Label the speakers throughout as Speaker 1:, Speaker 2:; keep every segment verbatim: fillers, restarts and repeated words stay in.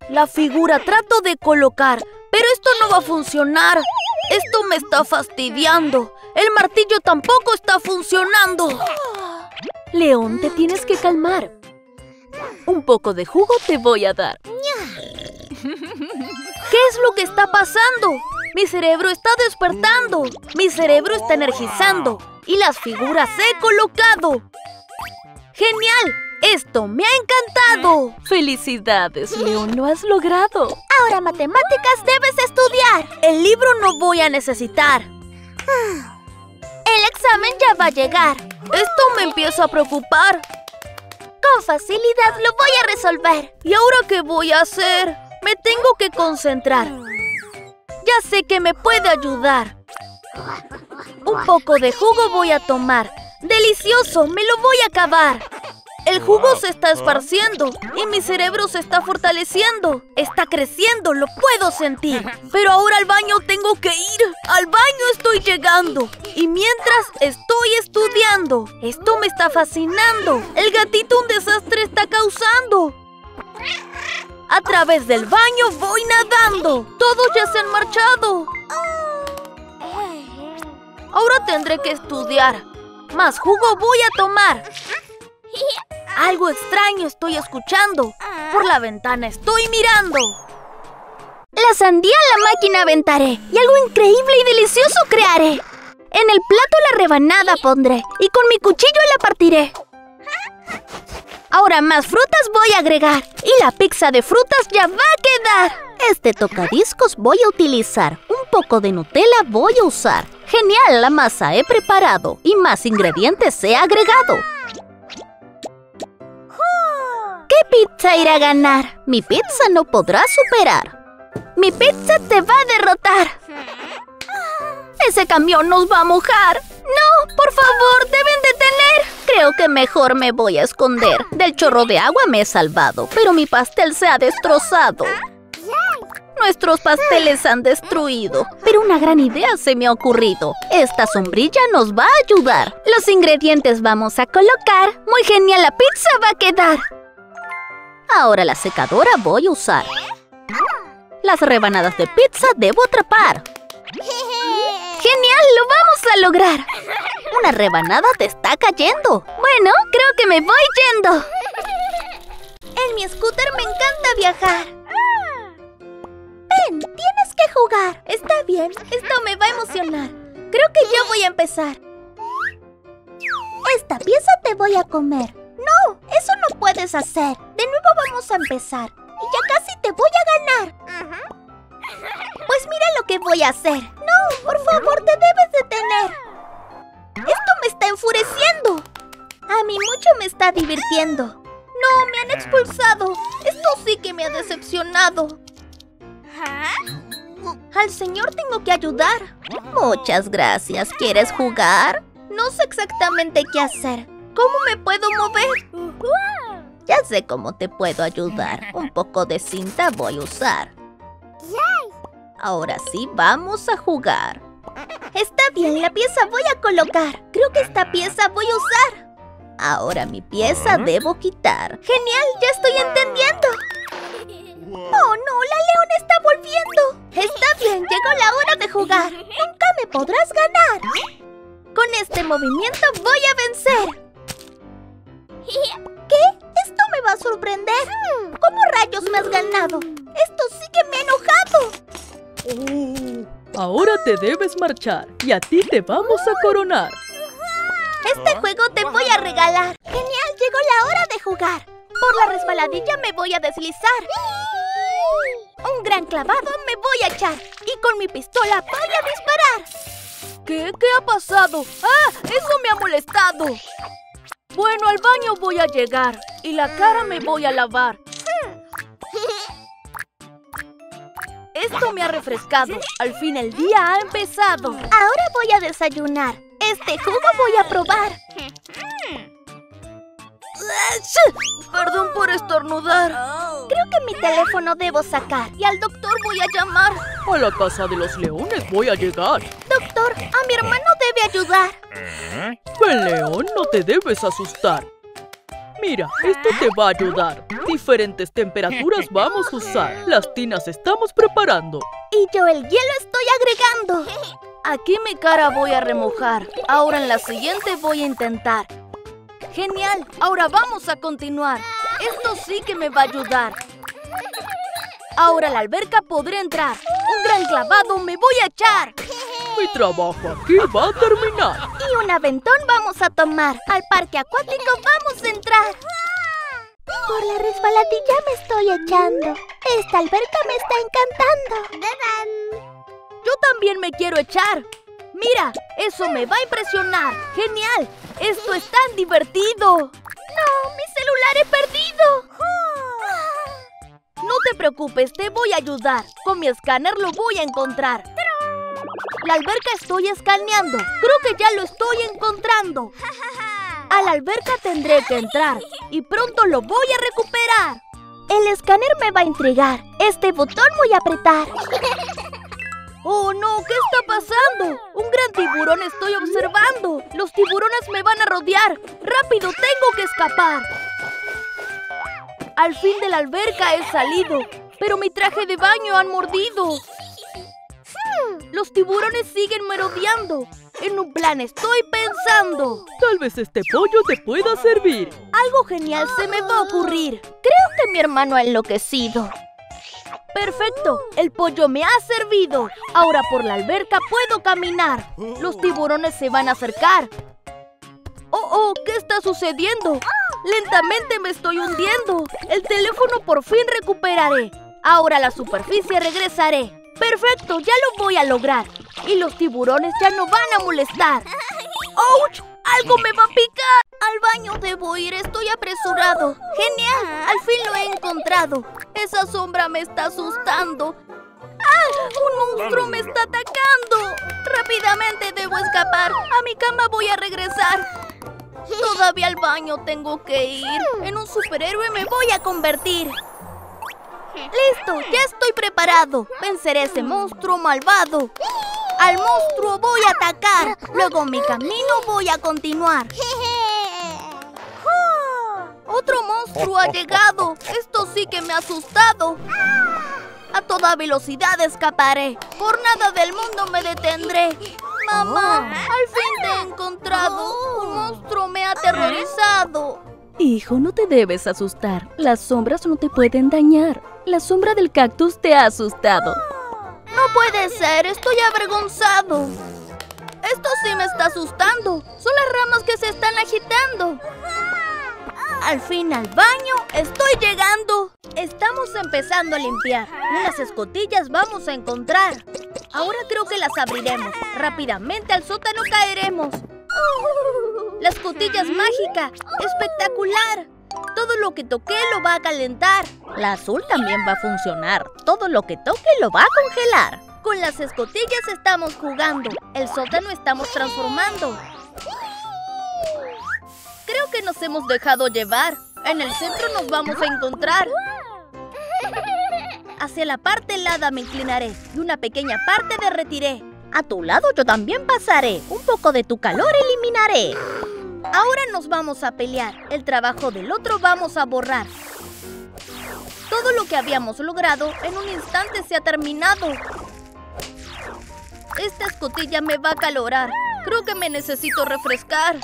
Speaker 1: La figura trato de colocar, pero esto no va a funcionar. Esto me está fastidiando. El martillo tampoco está funcionando. León, te tienes que calmar. Un poco de jugo te voy a dar. ¿Qué es lo que está pasando? Mi cerebro está despertando. Mi cerebro está energizando. Y las figuras he colocado. ¡Genial! ¡Esto me ha encantado! ¡Felicidades, León! ¡Lo has logrado! Ahora matemáticas debes estudiar. El libro no voy a necesitar. El examen ya va a llegar. Esto me empieza a preocupar. Con facilidad lo voy a resolver. ¿Y ahora qué voy a hacer? Me tengo que concentrar. Ya sé que me puede ayudar. Un poco de jugo voy a tomar. ¡Delicioso! ¡Me lo voy a acabar! El jugo se está esparciendo y mi cerebro se está fortaleciendo. Está creciendo, lo puedo sentir. Pero ahora al baño tengo que ir. Al baño estoy llegando. Y mientras estoy estudiando. Esto me está fascinando. El gatito un desastre está causando. A través del baño voy nadando. Todos ya se han marchado. Ahora tendré que estudiar. Más jugo voy a tomar. Algo extraño estoy escuchando. Por la ventana estoy mirando. La sandía a la máquina aventaré y algo increíble y delicioso crearé. En el plato la rebanada pondré y con mi cuchillo la partiré. Ahora más frutas voy a agregar y la pizza de frutas ya va a quedar. Este tocadiscos voy a utilizar. Un poco de Nutella voy a usar. Genial, la masa he preparado y más ingredientes he agregado. ¿Qué pizza irá a ganar? Mi pizza no podrá superar. Mi pizza te va a derrotar. Ese camión nos va a mojar. No, por favor, deben detener. Creo que mejor me voy a esconder. Del chorro de agua me he salvado, pero mi pastel se ha destrozado. Nuestros pasteles han destruido, pero una gran idea se me ha ocurrido. Esta sombrilla nos va a ayudar. Los ingredientes vamos a colocar. Muy genial, la pizza va a quedar. Ahora la secadora voy a usar. Las rebanadas de pizza debo atrapar. ¡Genial! ¡Lo vamos a lograr! Una rebanada te está cayendo. Bueno, creo que me voy yendo. En mi scooter me encanta viajar. Ven, tienes que jugar. Está bien, esto me va a emocionar. Creo que ya voy a empezar. Esta pieza te voy a comer. No, eso no puedes hacer. De nuevo vamos a empezar. Y ya casi te voy a ganar. Pues mira lo que voy a hacer. No, por favor, te debes detener. Esto me está enfureciendo. A mí mucho me está divirtiendo. No, me han expulsado. Esto sí que me ha decepcionado. Al señor tengo que ayudar. Muchas gracias. ¿Quieres jugar? No sé exactamente qué hacer. ¿Cómo me puedo mover? Ya sé cómo te puedo ayudar. Un poco de cinta voy a usar. Ahora sí, vamos a jugar. Está bien, la pieza voy a colocar. Creo que esta pieza voy a usar. Ahora mi pieza debo quitar. Genial, ya estoy entendiendo. ¡Oh, no! ¡La leona está volviendo! Está bien, llegó la hora de jugar. Nunca me podrás ganar. Con este movimiento voy a vencer. ¿Qué? Esto me va a sorprender. ¿Cómo rayos me has ganado? Esto sí que me ha enojado.
Speaker 2: Ahora te debes marchar y a ti te vamos a coronar.
Speaker 1: Este juego te voy a regalar. Genial, llegó la hora de jugar. Por la resbaladilla me voy a deslizar. Un gran clavado me voy a echar. Y con mi pistola voy a disparar. ¿Qué? ¿Qué ha pasado? ¡Ah! ¡Eso me ha molestado! Bueno, al baño voy a llegar. Y la cara me voy a lavar. Esto me ha refrescado. Al fin el día ha empezado. Ahora voy a desayunar. Este jugo voy a probar. Perdón por estornudar. Creo que mi teléfono debo sacar. Y al doctor voy a llamar.
Speaker 2: A la casa de los leones voy a llegar.
Speaker 1: Doctor, a mi hermano debe ayudar.
Speaker 2: Ven, león, no te debes asustar. Mira, esto te va a ayudar. Diferentes temperaturas vamos a usar. Las tinas estamos preparando.
Speaker 1: Y yo el hielo estoy agregando. Aquí mi cara voy a remojar. Ahora en la siguiente voy a intentar. Genial, ahora vamos a continuar. Esto sí que me va a ayudar. Ahora a la alberca podré entrar. Un gran clavado me voy a echar.
Speaker 2: Mi trabajo aquí va a terminar.
Speaker 1: Y un aventón vamos a tomar. Al parque acuático vamos a entrar.
Speaker 3: Por la resbaladilla me estoy echando. Esta alberca me está encantando.
Speaker 1: Yo también me quiero echar. Mira, eso me va a impresionar. ¡Genial! ¡Esto es tan divertido! ¡No! ¡Mi celular he perdido! No te preocupes, te voy a ayudar. Con mi escáner lo voy a encontrar. La alberca estoy escaneando. Creo que ya lo estoy encontrando. A la alberca tendré que entrar y pronto lo voy a recuperar.
Speaker 3: El escáner me va a intrigar. Este botón voy a apretar.
Speaker 1: ¡Oh, no! ¿Qué está pasando? Un gran tiburón estoy observando. Los tiburones me van a rodear. ¡Rápido, tengo que escapar! Al fin de la alberca he salido, pero mi traje de baño han mordido. Los tiburones siguen merodeando. En un plan estoy pensando.
Speaker 2: Tal vez este pollo te pueda servir.
Speaker 1: Algo genial se me va a ocurrir.
Speaker 3: Creo que mi hermano ha enloquecido.
Speaker 1: ¡Perfecto! El pollo me ha servido. Ahora por la alberca puedo caminar. Los tiburones se van a acercar. ¡Oh, oh! ¿Qué está sucediendo? Lentamente me estoy hundiendo. El teléfono por fin recuperaré. Ahora a la superficie regresaré. ¡Perfecto! Ya lo voy a lograr. Y los tiburones ya no van a molestar. ¡Ouch! ¡Algo me va a picar! Al baño debo ir, estoy apresurado. ¡Genial! Al fin lo he encontrado. Esa sombra me está asustando. ¡Ah! ¡Un monstruo me está atacando! Rápidamente debo escapar. A mi cama voy a regresar. Todavía al baño tengo que ir. En un superhéroe me voy a convertir. ¡Listo! ¡Ya estoy preparado! Venceré a ese monstruo malvado. Al monstruo voy a atacar. Luego mi camino voy a continuar. ¡Otro monstruo ha llegado! Esto sí que me ha asustado. A toda velocidad escaparé. Por nada del mundo me detendré. Mamá, al fin te he encontrado. Un monstruo me ha aterrorizado.
Speaker 2: Hijo, no te debes asustar. Las sombras no te pueden dañar. La sombra del cactus te ha asustado.
Speaker 1: No puede ser, estoy avergonzado. Esto sí me está asustando. Son las ramas que se están agitando. Al fin al baño estoy llegando. Estamos empezando a limpiar. Unas escotillas vamos a encontrar. Ahora creo que las abriremos. Rápidamente al sótano caeremos. La escotilla es mágica. ¡Espectacular! Todo lo que toque lo va a calentar.
Speaker 3: La azul también va a funcionar. Todo lo que toque lo va a congelar.
Speaker 1: Con las escotillas estamos jugando. El sótano estamos transformando. Creo que nos hemos dejado llevar. En el centro nos vamos a encontrar. Hacia la parte helada me inclinaré y una pequeña parte derretiré.
Speaker 3: A tu lado yo también pasaré. Un poco de tu calor eliminaré.
Speaker 1: Ahora nos vamos a pelear. El trabajo del otro vamos a borrar. Todo lo que habíamos logrado en un instante se ha terminado. Esta escotilla me va a acalorar. Creo que me necesito refrescar.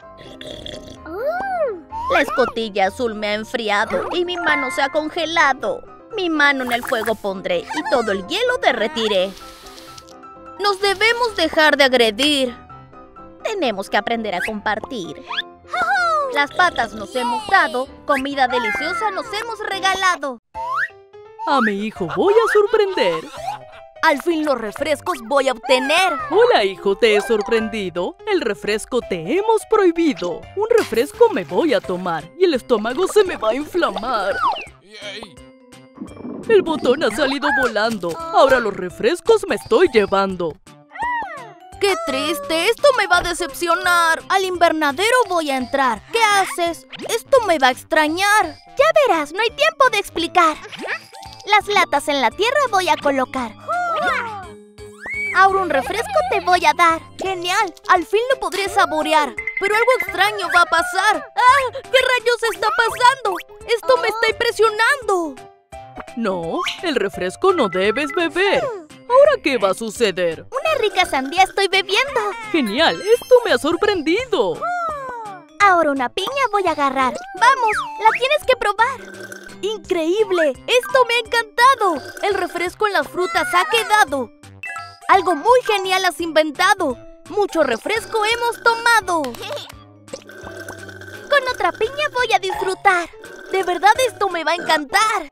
Speaker 3: La escotilla azul me ha enfriado y mi mano se ha congelado. Mi mano en el fuego pondré y todo el hielo derretiré.
Speaker 1: Nos debemos dejar de agredir.
Speaker 3: Tenemos que aprender a compartir.
Speaker 1: Las patas nos hemos dado, comida deliciosa nos hemos regalado.
Speaker 2: A mi hijo voy a sorprender.
Speaker 1: Al fin los refrescos voy a obtener.
Speaker 2: Hola, hijo, ¿te he sorprendido? El refresco te hemos prohibido. Un refresco me voy a tomar y el estómago se me va a inflamar. El botón ha salido volando. Ahora los refrescos me estoy llevando.
Speaker 1: ¡Qué triste! Esto me va a decepcionar. Al invernadero voy a entrar. ¿Qué haces? Esto me va a extrañar.
Speaker 3: Ya verás, no hay tiempo de explicar. Las latas en la tierra voy a colocar.
Speaker 1: Ahora un refresco te voy a dar. ¡Genial! Al fin lo podré saborear. pero algo extraño va a pasar. ¡Ah! ¿Qué rayos está pasando? ¡Esto me está impresionando!
Speaker 2: No, el refresco no debes beber. ¿Ahora qué va a suceder?
Speaker 3: Una rica sandía estoy bebiendo.
Speaker 2: ¡Genial! ¡Esto me ha sorprendido!
Speaker 3: Ahora una piña voy a agarrar. ¡Vamos! ¡La tienes que probar!
Speaker 1: ¡Increíble! ¡Esto me ha encantado! El refresco en las frutas ha quedado. Algo muy genial has inventado. Mucho refresco hemos tomado.
Speaker 3: Con otra piña voy a disfrutar.
Speaker 1: De verdad esto me va a encantar.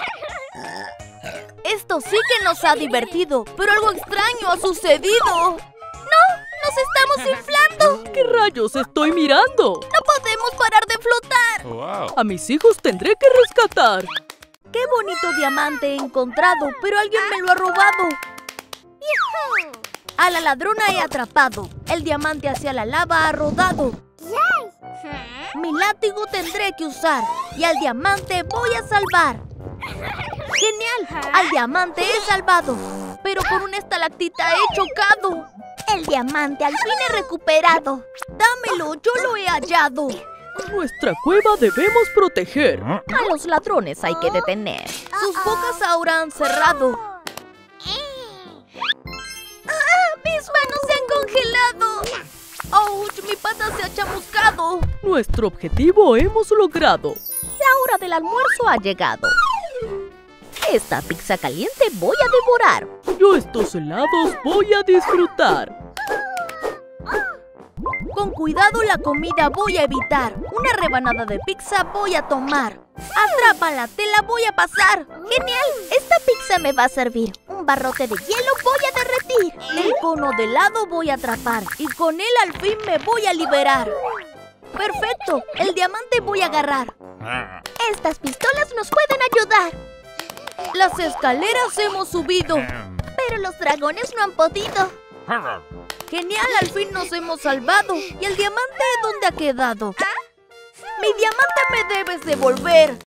Speaker 1: Esto sí que nos ha divertido, pero algo extraño ha sucedido.
Speaker 3: ¡No! ¡Nos estamos inflando!
Speaker 2: ¿Qué rayos estoy mirando?
Speaker 1: ¡No podemos parar de flotar!
Speaker 4: Wow.
Speaker 2: A mis hijos tendré que rescatar.
Speaker 1: ¡Qué bonito diamante he encontrado! Pero alguien me lo ha robado. A la ladrona he atrapado. El diamante hacia la lava ha rodado. Mi látigo tendré que usar y al diamante voy a salvar. ¡Genial! Al diamante he salvado, pero con una estalactita he chocado.
Speaker 3: El diamante al fin he recuperado.
Speaker 1: ¡Dámelo! ¡Yo lo he hallado!
Speaker 2: Nuestra cueva debemos proteger.
Speaker 3: A los ladrones hay que detener.
Speaker 1: Sus bocas ahora han cerrado.
Speaker 3: ¡Ah! ¡Mis manos se han congelado!
Speaker 1: ¡Ouch! ¡Mi pata se ha chamuscado!
Speaker 2: Nuestro objetivo hemos logrado.
Speaker 3: La hora del almuerzo ha llegado. Esta pizza caliente voy a devorar.
Speaker 2: Yo estos helados voy a disfrutar.
Speaker 1: Con cuidado la comida voy a evitar. Una rebanada de pizza voy a tomar. Atrápala, te la voy a pasar.
Speaker 3: ¡Genial! Esta pizza me va a servir. Un barrote de hielo voy a derretir.
Speaker 1: El cono de helado voy a atrapar y con él al fin me voy a liberar. ¡Perfecto! El diamante voy a agarrar.
Speaker 3: Estas pistolas nos pueden ayudar.
Speaker 1: Las escaleras hemos subido.
Speaker 3: Pero los dragones no han podido.
Speaker 1: Genial, al fin nos hemos salvado. ¿Y el diamante dónde ha quedado? Mi diamante me debes devolver.